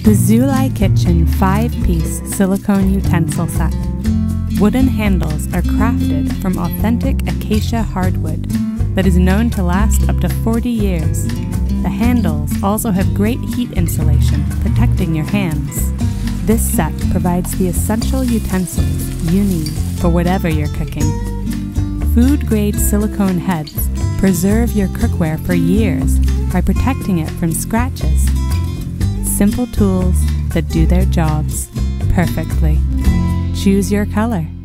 The Zulai Kitchen 5-piece silicone utensil set. Wooden handles are crafted from authentic acacia hardwood that is known to last up to 40 years. The handles also have great heat insulation, protecting your hands. This set provides the essential utensils you need for whatever you're cooking. Food-grade silicone heads preserve your cookware for years by protecting it from scratches. Simple tools that do their jobs perfectly. Choose your color.